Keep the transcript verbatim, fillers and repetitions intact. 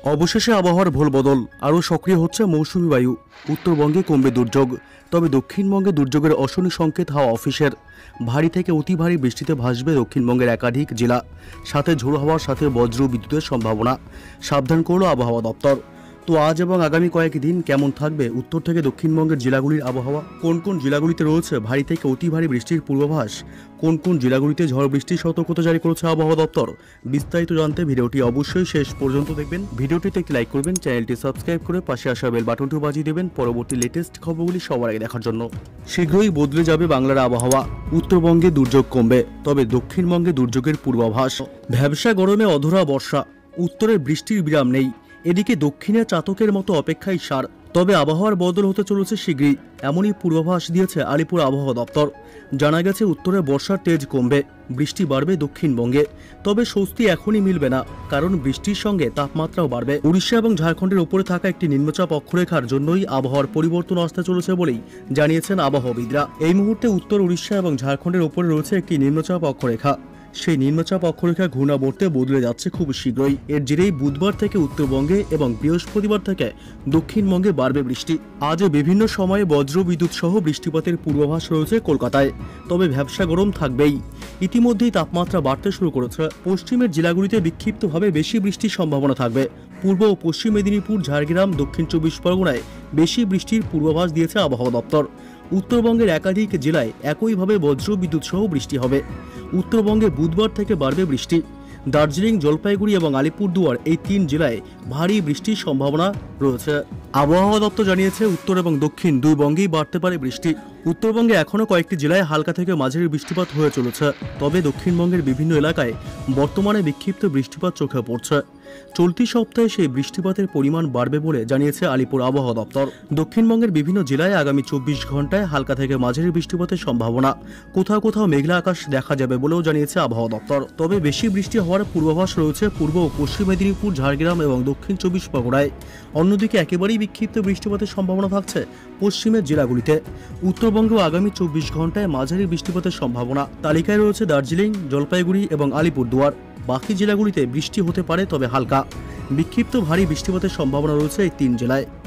অবশেষে আবহাওয়ার ভোল বদল, আরও সক্রিয় হচ্ছে মৌসুমি বায়ু। উত্তরবঙ্গে কমবে দুর্যোগ, তবে দক্ষিণবঙ্গে দুর্যোগের অশনি সংকেত হাওয়া অফিসের। ভারী থেকে অতি ভারী বৃষ্টিতে ভাসবে দক্ষিণবঙ্গের একাধিক জেলা, সাথে ঝোড়ো হাওয়ার সাথে বজ্র বিদ্যুতের সম্ভাবনা। সাবধান করল আবহাওয়া দপ্তর। তো আজ এবং আগামী কয়েকদিন কেমন থাকবে উত্তর থেকে দক্ষিণবঙ্গের জেলাগুলির আবহাওয়া? কোন কোন জেলাগুলিতে রয়েছে ভারী থেকে অতি ভারী বৃষ্টির পূর্বাভাস? কোন কোন জেলাগুলিতে ঝড় বৃষ্টির সতর্কতা জারি করেছে আবহাওয়া দপ্তর? বিস্তারিত জানতে ভিডিওটি অবশ্যই শেষ পর্যন্ত দেখবেন। ভিডিওটিতে একটি লাইক করবেন, চ্যানেলটি সাবস্ক্রাইব করে পাশে আসা বেল বাটনটি বাজিয়ে দেবেন পরবর্তী লেটেস্ট খবরগুলি সবার আগে দেখার জন্য। শীঘ্রই বদলে যাবে বাংলার আবহাওয়া। উত্তরবঙ্গে দুর্যোগ কমবে, তবে দক্ষিণবঙ্গে দুর্যোগের পূর্বাভাস। ভ্যাবসা গরমে অধরা বর্ষা, উত্তরের বৃষ্টির বিরাম নেই। এদিকে দক্ষিণে চাতকের মতো অপেক্ষায় সার, তবে আবহাওয়ার বদল হতে চলেছে শীঘ্রই, এমনই পূর্বাভাস দিয়েছে আলিপুর আবহাওয়া দপ্তর। জানা গেছে উত্তরে বর্ষার তেজ কমবে, বৃষ্টি বাড়বে দক্ষিণবঙ্গে। তবে স্বস্তি এখনই মিলবে না, কারণ বৃষ্টির সঙ্গে তাপমাত্রাও বাড়বে। উড়িষ্যা এবং ঝাড়খণ্ডের উপরে থাকা একটি নিম্নচাপ অক্ষরেখার জন্যই আবহাওয়ার পরিবর্তন আসতে চলেছে বলেই জানিয়েছেন আবহাওয়াবিদরা। এই মুহূর্তে উত্তর উড়িষ্যা এবং ঝাড়খণ্ডের উপরে রয়েছে একটি নিম্নচাপ অক্ষরেখা। সেই নিম্নচাপ অক্ষরেখা ঘূর্ণাবর্তে বদলে যাচ্ছে খুব শীঘ্রই। এর জেরেই বুধবার থেকে উত্তরবঙ্গে এবং বৃহস্পতিবার থেকে দক্ষিণবঙ্গে বাড়বে বৃষ্টি। আজও বিভিন্ন সময়ে বজ্র বিদ্যুৎ সহ বৃষ্টিপাতের পূর্বাভাস রয়েছে কলকাতায়, তবে ভ্যাবসা গরম থাকবেই। ইতিমধ্যেই তাপমাত্রা বাড়তে শুরু করেছে। পশ্চিমের জেলাগুলিতে বিক্ষিপ্তভাবে বেশি বৃষ্টির সম্ভাবনা থাকবে। পূর্ব ও পশ্চিম মেদিনীপুর, ঝাড়গ্রাম, দক্ষিণ চব্বিশ পরগনায় বেশি বৃষ্টির পূর্বাভাস দিয়েছে আবহাওয়া দপ্তর। উত্তরবঙ্গের একাধিক জেলায় একইভাবে বজ্র বিদ্যুৎ সহ বৃষ্টি হবে। উত্তরবঙ্গে বুধবার থেকে বাড়বে বৃষ্টি। দার্জিলিং, জলপাইগুড়ি এবং আলিপুরদুয়ার এই তিন জেলায় ভারী বৃষ্টির সম্ভাবনা রয়েছে। আবহাওয়া দপ্তর জানিয়েছে উত্তর এবং দক্ষিণ দুই বঙ্গেই বাড়তে পারে বৃষ্টি। উত্তরবঙ্গে এখনও কয়েকটি জেলায় হালকা থেকে মাঝারি বৃষ্টিপাত হয়ে চলেছে, তবে দক্ষিণবঙ্গের বিভিন্ন এলাকায় বর্তমানে বিক্ষিপ্ত বৃষ্টিপাত চোখে পড়ছে। চলতি সপ্তাহে সেই বৃষ্টিপাতের পরিমাণ বাড়বে বলে জানিয়েছে আলিপুর আবহাওয়া দপ্তর। দক্ষিণবঙ্গের বিভিন্ন জেলায় আগামী চব্বিশ ঘন্টায় হালকা থেকে মাঝারি বৃষ্টিপাতের সম্ভাবনা। কোথাও কোথাও মেঘলা আকাশ দেখা যাবে বলেও জানিয়েছে আবহাওয়া দপ্তর। তবে বেশি বৃষ্টি হওয়ার পূর্বাভাস রয়েছে পূর্ব ও পশ্চিম মেদিনীপুর, ঝাড়গ্রাম এবং দক্ষিণ চব্বিশ পরগনায়। অন্যদিকে একেবারেই বিক্ষিপ্ত বৃষ্টিপাতের সম্ভাবনা থাকছে পশ্চিমের জেলাগুলিতে। উত্তরবঙ্গেও আগামী চব্বিশ ঘন্টায় মাঝারি বৃষ্টিপাতের সম্ভাবনা। তালিকায় রয়েছে দার্জিলিং, জলপাইগুড়ি এবং আলিপুরদুয়ার। বাকি জেলাগুলিতে বৃষ্টি হতে পারে, তবে হালকা। বিক্ষিপ্ত ভারী বৃষ্টিপাতের সম্ভাবনা রয়েছে এই তিন জেলায়।